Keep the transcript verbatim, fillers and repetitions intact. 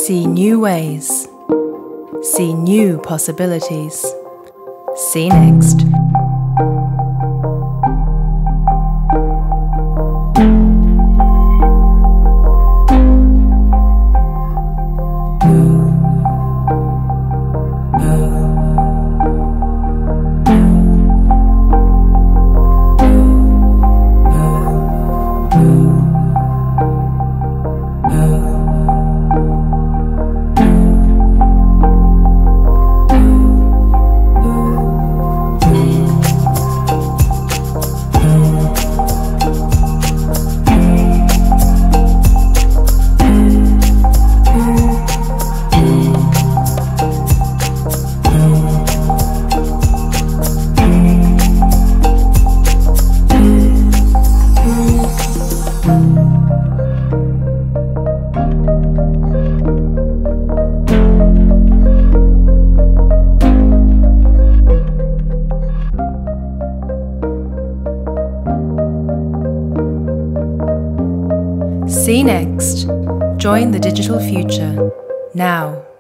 See new ways. See new possibilities. See next. See next. Join the digital future now.